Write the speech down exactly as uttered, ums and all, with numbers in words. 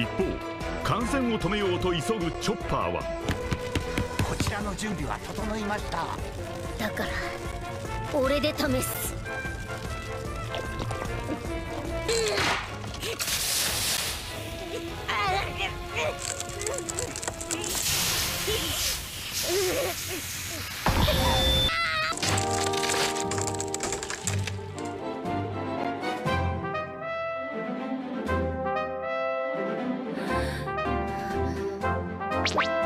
一方、感染を止めようと急ぐチョッパーは、 こちらの準備は整いました。 だから俺で試す。 you